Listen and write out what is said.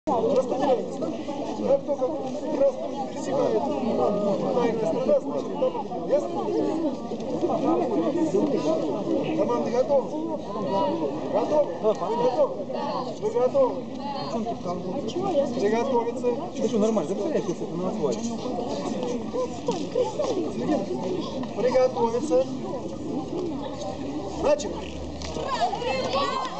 Распределяйтесь. Как только красную пересекает красная сторона, значит там победил. Ясно? Команды готовы? Готовы? Вы готовы? Приготовиться. Да что, нормально, да представляешь, если это на асфальте. Приготовиться. Начали.